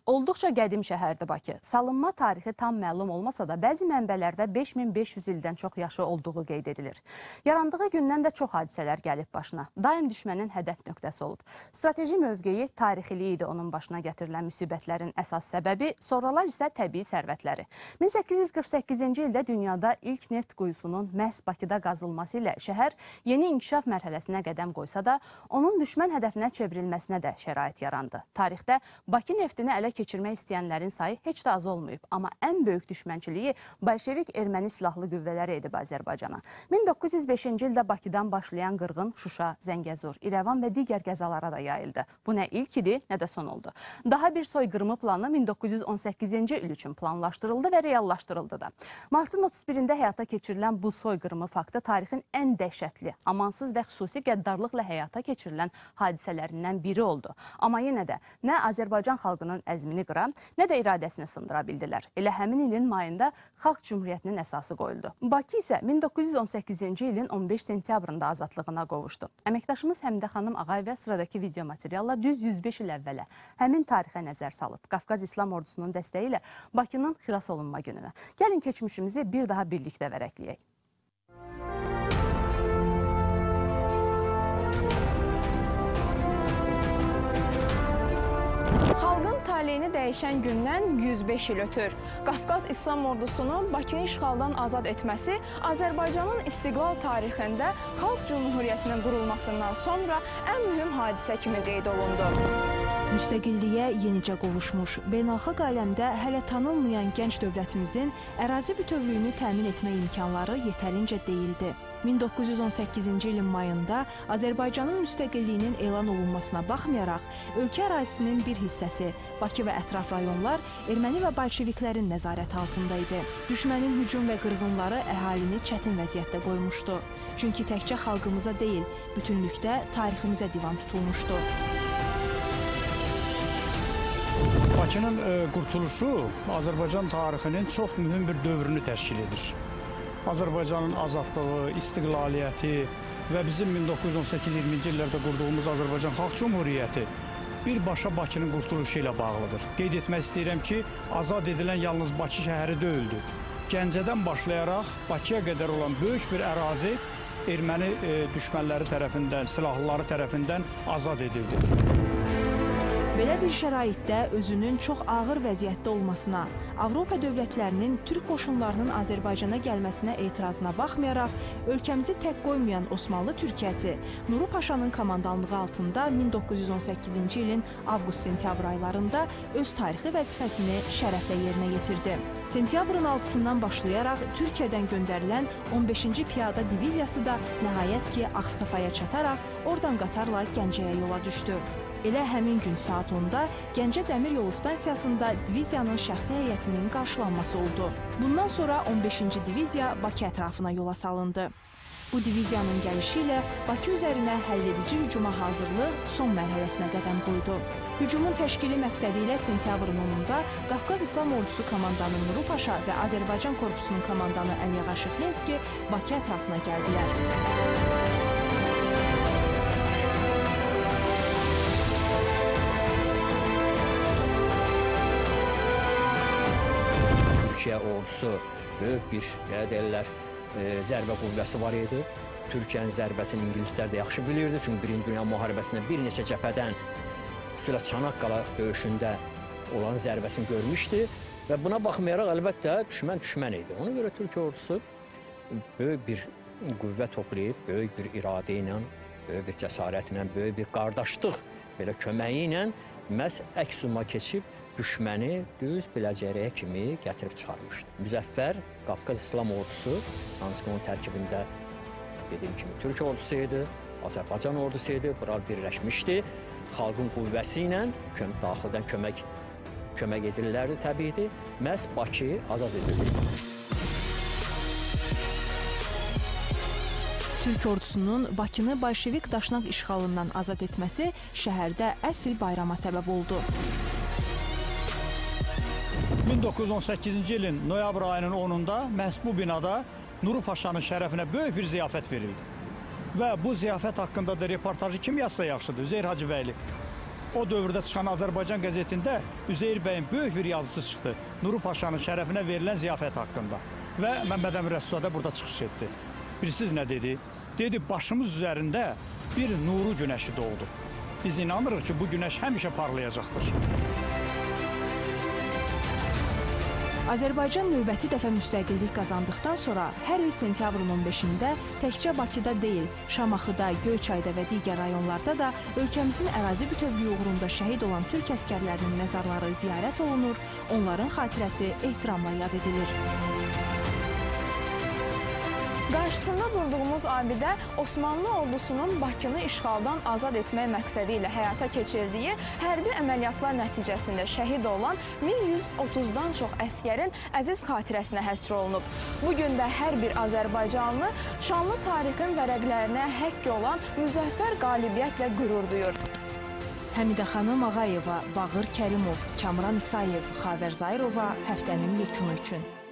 Olduqca qədim şəhərdir Bakı. Salınma tarixi tam məlum olmasa da, bəzi mənbələrdə 5500 ildən çox yaşı olduğu qeyd edilir. Yarandığı gündən də çox hadisələr gəlib başına. Daim düşmənin hədəf nöqtəsi olub. Strateji mövqeyi, tarixiliyi idi onun başına gətirilən müsibətlərin əsas səbəbi, sonralar isə təbii sərvətləri. 1848-ci ildə dünyada ilk neft quyusunun məhz Bakıda qazılması ilə şəhər yeni inkişaf mərhələsinə qədəm qoysa da, onun düşmən hədəfinə çevrilməsinə də şərait yarandı. Tarixdə Bakı neftini ələ keçirmək istəyənlərin sayı heç də az olmayıb. Amma ən böyük düşmənçiliyi Bolşevik erməni silahlı qüvvələri edib Azərbaycana. 1905-ci ildə Bakıdan başlayan qırğın Şuşa, Zəngəzur, İrəvan və digər qəzalara da yayıldı. Bu nə ilk idi, nə də son oldu. Daha bir soyqırımı planı 1918-ci il üçün planlaşdırıldı və reallaşdırıldı da. Martın 31-də həyata keçirilən bu soyqırımı faktı tarixin ən dəhşətli, amansız və xüsusi qəddarlıqla həyata keçirilən hadisələrindən biri oldu. Amma yenə də nə Azərbaycan xalqının əzmini qıra, nə də iradəsini sındıra bildilər. Elə həmin ilin mayında Xalq Cümhuriyyətinin əsası qoyuldu. Bakı isə 1918-ci ilin 15 sentyabrında azadlığına qovuşdu. Əməkdaşımız Həmidə xanım Ağayevə sıradakı video materialla düz 105 il əvvələ həmin tarixə nəzər salıb. Qafqaz İslam Ordusunun dəstəyi ilə Bakının xilas olunma gününə. Gəlin keçmişimizi bir daha birlikdə vərəqləyək. Xalqın taleyini dəyişən gündən 105 il ötür. Qafqaz İslam Ordusunu Bakını işğaldan azad etməsi Azərbaycanın istiqlal tarixində Xalq Cümhuriyyətinin qurulmasından sonra ən mühüm hadisə kimi qeyd olundu. Müstəqilliyə yenicə qovuşmuş, beynəlxalq aləmdə hələ tanınmayan gənc dövlətimizin ərazi bütövlüyünü təmin etmə imkanları yetərincə deyildi. 1918-ci ilin mayında Azərbaycanın müstəqilliyinin elan olunmasına baxmayaraq, ölkə ərazisinin bir hissəsi, Bakı və ətraf rayonlar erməni və bolşeviklərin nəzarəti altında idi. Düşmənin hücum və qırğınları əhalini çətin vəziyyətdə qoymuşdu. Çünki təkcə xalqımıza deyil, bütünlükdə tariximizə divan tutulmuşdu. Bakının qurtuluşu Azərbaycan tarixinin çox mühüm bir dövrünü təşkil edir. Azərbaycanın azadlığı, istiqlaliyyəti və bizim 1918-20-ci illərdə qurduğumuz Azərbaycan Xalq Cümhuriyyəti birbaşa Bakının qurtuluşu ilə bağlıdır. Qeyd etmək istəyirəm ki, azad edilən yalnız Bakı şəhəri deyildi. Gəncədən başlayaraq Bakıya qədər olan böyük bir ərazi erməni düşmənləri tərəfindən, silahlıları tərəfindən azad edildi. Belə bir şəraitdə özünün çox ağır vəziyyətdə olmasına, Avropa dövlətlərinin Türk qoşunlarının Azərbaycana gəlməsinə etirazına baxmayaraq, ölkəmizi tək qoymayan Osmanlı Türkiyəsi Nuru Paşanın komandanlığı altında 1918-ci ilin avqust-sentyabr aylarında öz tarixi vəzifəsini şərəflə yerinə yetirdi. Sentyabrın 6-sından başlayaraq Türkiyədən göndərilən 15-ci piyada diviziyası da nəhayət ki Ağstafaya çataraq oradan qatarla Gəncəyə yola düşdü. Elə həmin gün saat 10-da Gəncə Dəmir Yolu stansiyasında diviziyanın şəxsi heyətinin qarşılanması oldu. Bundan sonra 15-ci diviziya Bakı ətrafına yola salındı. Bu diviziyanın gəlişi ilə Bakı üzərinə həlledici hücuma hazırlıq son mərhələsinə qədəm qoydu. Hücumun təşkili məqsədi ilə sentyabrın 10-da Qafqaz İslam Ordusu komandanı Nuru Paşa və Azərbaycan Korpusunun komandanı Əliağa Şıxlinski Bakı ətrafına gəldilər. Türkiyə ordusu böyük bir, deyirlər, zərbə qüvvəsi var idi. Türkiyənin zərbəsini ingilislər də yaxşı bilirdi. Çünki Birinci Dünya müharibəsində bir neçə cəbhədən, xüsusilə Çanaqqala döyüşündə olan zərbəsini görmüşdü. Və buna baxmayaraq, əlbəttə, düşmən idi. Ona görə Türkiyə ordusu böyük bir qüvvə toplayıb, böyük bir iradə ilə, böyük bir cəsarətlə, böyük bir qardaşlıq belə köməyi ilə məhz əks-ümuma keçib, düşməni düz biləcəriyə kimi gətirib çıxarmışdı. Müzəffər Qafqaz İslam Ordusu, hansı ki onun tərkibində dediyim kimi Türk ordusu idi, Azərbaycan ordusu idi, bura birləşmişdi. Xalqın qüvvəsi ilə daxildən kömək edirlərdi təbiidir. Məhz Bakı azad edildi. Türk ordusunun Bakını bolşevik daşnaq işğalından azad etməsi şəhərdə əsl bayrama səbəb oldu. 1918-ci ilin noyabr ayının 10-da məhz bu binada Nuru Paşanın şərəfinə böyük bir ziyafət verildi. Və bu ziyafət haqqında da reportajı kim yazsa yaxşıdır? Üzeyir Hacıbəyli. O dövrdə çıxan Azərbaycan qəzetində Üzeyir bəyin böyük bir yazısı çıxdı. Nuru Paşanın şərəfinə verilən ziyafət haqqında. Və Məmməd Əmin Rəsulzadə burada çıxış etdi. Bilirsiniz nə dedi? Dedi, başımız üzərində bir nuru günəşi doğdu. Biz inanırıq ki, bu günəş həmişə parlayacaqdır. Azərbaycan növbəti dəfə müstəqillik qazandıqdan sonra hər il sentyabrın 15-də təkcə Bakıda deyil, Şamaxıda, Göyçayda və digər rayonlarda da ölkəmizin ərazi bütövlüyü uğrunda şəhid olan türk əsgərlərinin məzarları ziyarət olunur, onların xatirəsi ehtiramla yad edilir. Qarşısında durduğumuz abidə Osmanlı ordusunun Bakını işğaldan azad etmək məqsədi ilə həyata keçirdiyi hərbi əməliyyatlar nəticəsində şəhid olan 1130-dan çox əsgərin əziz xatirəsinə həsr olunub. Bugün də hər bir azərbaycanlı şanlı tarixin vərəqlərinə həkk olan müzəffər qalibiyyətlə qürur duyur. Həmidə xanım Ağayeva, Bağır Kərimov, Kamran İsayev, Xavər Zahirova həftənin yekunu üçün.